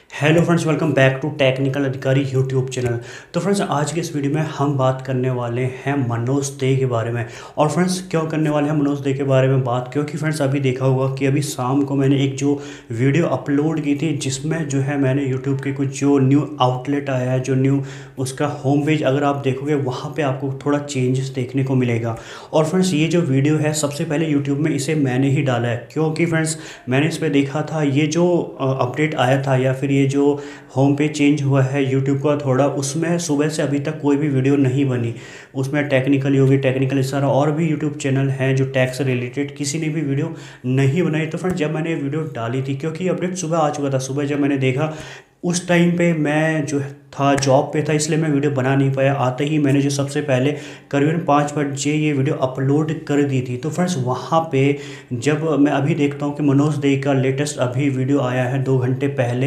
Hello friends, welcome back to technical Adhikari YouTube channel. तो friends, आज के इस वीडियो में हम बात करने वाले हैं मनोज दे के बारे में। और फ्रेंड्स, क्यों करने वाले हैं मनोज दे के बारे में बात? क्योंकि फ्रेंड्स, अभी देखा होगा कि अभी शाम को मैंने एक जो वीडियो अपलोड की थी, जिसमें जो है मैंने यूट्यूब के कुछ जो न्यू आउटलेट आया है, जो न्यू उसका होम पेज अगर आप देखोगे वहाँ पर आपको थोड़ा चेंजेस देखने को मिलेगा। और फ्रेंड्स, ये जो वीडियो है सबसे पहले यूट्यूब में इसे मैंने ही डाला है, क्योंकि फ्रेंड्स मैंने इस पर देखा था ये जो अपडेट आया था या फिर ये जो होम पेज चेंज हुआ है यूट्यूब का थोड़ा, उसमें सुबह से अभी तक कोई भी वीडियो नहीं बनी। उसमें टेक्निकल होगी, टेक्निकल सारा और भी यूट्यूब चैनल हैं जो टैक्स से रिलेटेड, किसी ने भी वीडियो नहीं बनाई। तो फ्रेंड्स, जब मैंने ये वीडियो डाली थी, क्योंकि अपडेट सुबह आ चुका था, सुबह जब मैंने देखा उस टाइम पे मैं जो था जॉब पे था, इसलिए मैं वीडियो बना नहीं पाया। आते ही मैंने जो सबसे पहले करीबन 5 बजे ये वीडियो अपलोड कर दी थी। तो फ्रेंड्स, वहाँ पे जब मैं अभी देखता हूँ कि मनोज दे का लेटेस्ट अभी वीडियो आया है 2 घंटे पहले,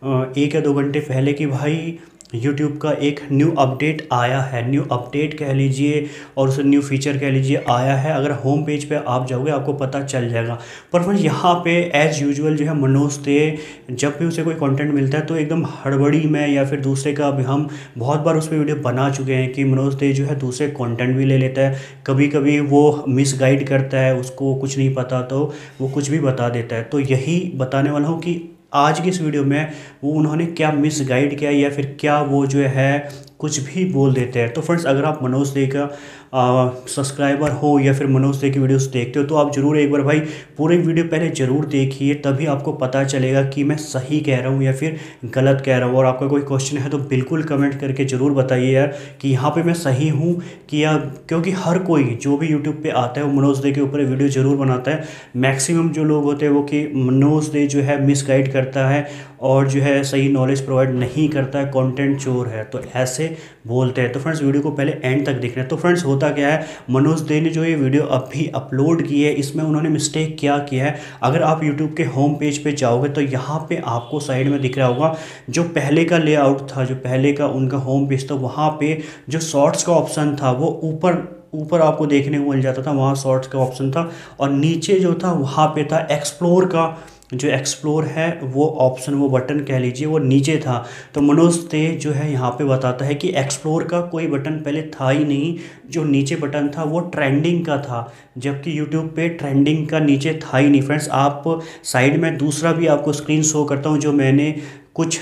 1 या 2 घंटे पहले, कि भाई यूट्यूब का एक न्यू अपडेट आया है, न्यू अपडेट कह लीजिए और उसे न्यू फीचर कह लीजिए आया है। अगर होम पेज पे आप जाओगे आपको पता चल जाएगा। पर फिर यहाँ पे एज़ यूजुअल जो है मनोज दे, जब भी उसे कोई कंटेंट मिलता है तो एकदम हड़बड़ी में या फिर दूसरे का, भी हम बहुत बार उस पर वीडियो बना चुके हैं कि मनोज दे जो है दूसरे कंटेंट भी ले लेता है। कभी कभी वो मिसगाइड करता है, उसको कुछ नहीं पता तो वो कुछ भी बता देता है। तो यही बताने वाला हूँ कि आज की इस वीडियो में वो उन्होंने क्या मिसगाइड किया या फिर क्या वो जो है कुछ भी बोल देते हैं। तो फ्रेंड्स, अगर आप मनोज दे का सब्सक्राइबर हो या फिर मनोज दे की वीडियोस देखते हो तो आप ज़रूर एक बार भाई पूरी वीडियो पहले ज़रूर देखिए, तभी आपको पता चलेगा कि मैं सही कह रहा हूँ या फिर गलत कह रहा हूँ। और आपका कोई क्वेश्चन है तो बिल्कुल कमेंट करके ज़रूर बताइए यार कि यहाँ पे मैं सही हूँ कि या, क्योंकि हर कोई जो भी यूट्यूब पे आता है वो मनोज दे के ऊपर वीडियो ज़रूर बनाता है। मैक्सिमम जो लोग होते हैं वो कि मनोज दे जो है मिसगाइड करता है और जो है सही नॉलेज प्रोवाइड नहीं करता है, कंटेंट चोर है, तो ऐसे बोलते हैं। तो फ्रेंड्स, वीडियो को पहले एंड तक देखना है। तो फ्रेंड्स, होता क्या है, मनोज दे ने जो ये वीडियो अभी अपलोड की है, इसमें उन्होंने मिस्टेक क्या किया है। अगर आप यूट्यूब के होम पेज पे जाओगे तो यहाँ पे आपको साइड में दिख रहा होगा जो पहले का लेआउट था, जो पहले का उनका होम पेज था, वहाँ पे जो शॉर्ट्स का ऑप्शन था वो ऊपर ऊपर आपको देखने को मिल जाता था, वहाँ शॉर्ट्स का ऑप्शन था। और नीचे जो था वहाँ पे था एक्सप्लोर का, जो एक्सप्लोर है वो ऑप्शन, वो बटन कह लीजिए, वो नीचे था। तो मनोज दे जो है यहाँ पे बताता है कि एक्सप्लोर का कोई बटन पहले था ही नहीं, जो नीचे बटन था वो ट्रेंडिंग का था, जबकि यूट्यूब पे ट्रेंडिंग का नीचे था ही नहीं। फ्रेंड्स, आप साइड में दूसरा भी आपको स्क्रीन शो करता हूँ, जो मैंने कुछ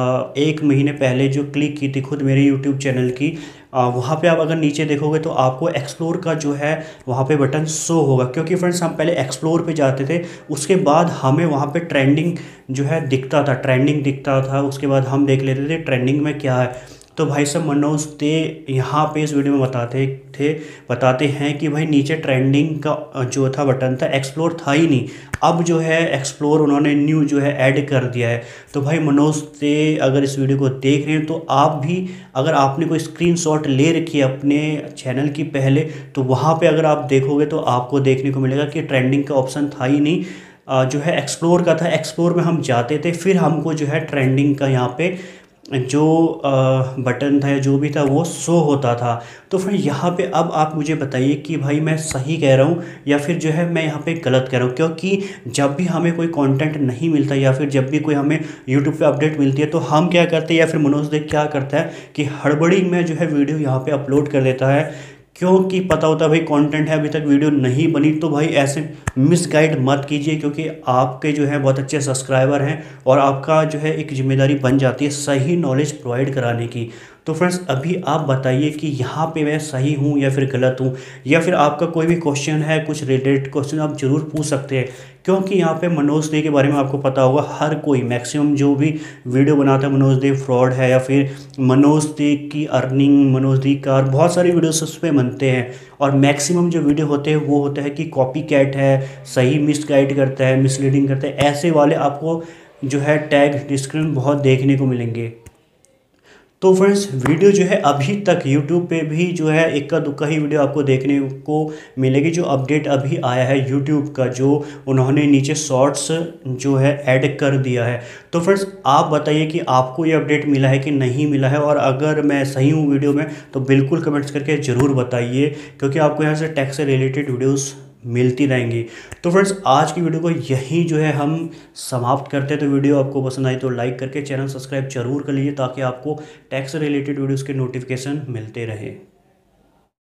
1 महीने पहले जो क्लिक की थी खुद मेरे यूट्यूब चैनल की। वहाँ पे आप अगर नीचे देखोगे तो आपको एक्सप्लोर का जो है वहाँ पे बटन शो होगा, क्योंकि फ्रेंड्स हम पहले एक्सप्लोर पे जाते थे, उसके बाद हमें वहाँ पे ट्रेंडिंग जो है दिखता था, ट्रेंडिंग दिखता था, उसके बाद हम देख लेते थे ट्रेंडिंग में क्या है। तो भाई साहब, मनोज दे यहाँ पे इस वीडियो में बताते हैं कि भाई नीचे ट्रेंडिंग का जो था बटन था, एक्सप्लोर था ही नहीं। अब जो है एक्सप्लोर उन्होंने न्यू जो है ऐड कर दिया है। तो भाई मनोज दे अगर इस वीडियो को देख रहे हैं तो आप भी, अगर आपने कोई स्क्रीनशॉट ले रखी है अपने चैनल की पहले, तो वहाँ पे अगर आप देखोगे तो आपको देखने को मिलेगा कि ट्रेंडिंग का ऑप्शन था ही नहीं, जो है एक्सप्लोर का था। एक्सप्लोर में हम जाते थे, फिर हमको जो है ट्रेंडिंग का यहाँ पे जो बटन था या जो भी था वो शो होता था। तो फिर यहाँ पे अब आप मुझे बताइए कि भाई मैं सही कह रहा हूँ या फिर जो है मैं यहाँ पे गलत कह रहा हूँ। क्योंकि जब भी हमें कोई कंटेंट नहीं मिलता या फिर जब भी कोई हमें यूट्यूब पे अपडेट मिलती है तो हम क्या करते हैं, या फिर मनोज दे क्या करता है कि हड़बड़ी में जो है वीडियो यहाँ पे अपलोड कर देता है, क्योंकि पता होता है भाई कंटेंट है, अभी तक वीडियो नहीं बनी। तो भाई ऐसे मिसगाइड मत कीजिए, क्योंकि आपके जो है बहुत अच्छे सब्सक्राइबर हैं और आपका जो है एक जिम्मेदारी बन जाती है सही नॉलेज प्रोवाइड कराने की। तो फ्रेंड्स, अभी आप बताइए कि यहाँ पे मैं सही हूँ या फिर गलत हूँ, या फिर आपका कोई भी क्वेश्चन है, कुछ रिलेटेड क्वेश्चन आप ज़रूर पूछ सकते हैं। क्योंकि यहाँ पे मनोज दे के बारे में आपको पता होगा, हर कोई मैक्सिमम जो भी वीडियो बनाता है मनोज दे फ्रॉड है, या फिर मनोज दे की अर्निंग, मनोज दे का बहुत सारी वीडियोस उस पर बनते हैं। और मैक्सिमम जो वीडियो होते हैं वो होता है कि कॉपी कैट है, सही मिसगाइड करता है, मिसलीडिंग करता है, ऐसे वाले आपको जो है टैग डिस्क्रिप्शन बहुत देखने को मिलेंगे। तो फ्रेंड्स, वीडियो जो है अभी तक यूट्यूब पे भी जो है इक्का दुक्का ही वीडियो आपको देखने को मिलेगी। जो अपडेट अभी आया है यूट्यूब का, जो उन्होंने नीचे शॉर्ट्स जो है ऐड कर दिया है। तो फ्रेंड्स, आप बताइए कि आपको ये अपडेट मिला है कि नहीं मिला है, और अगर मैं सही हूँ वीडियो में तो बिल्कुल कमेंट्स करके ज़रूर बताइए, क्योंकि आपको यहाँ से टैक्स से रिलेटेड वीडियोज़ मिलती रहेंगी। तो फ्रेंड्स आज की वीडियो को यहीं जो है हम समाप्त करते हैं। तो वीडियो आपको पसंद आई तो लाइक करके चैनल सब्सक्राइब जरूर कर लीजिए ताकि आपको टैक्स से रिलेटेड वीडियोज़ के नोटिफिकेशन मिलते रहे।